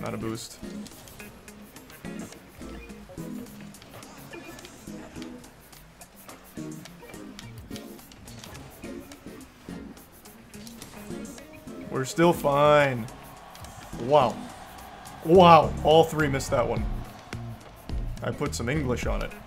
Not a boost. We're still fine. Wow. Wow. All three missed that one. I put some English on it.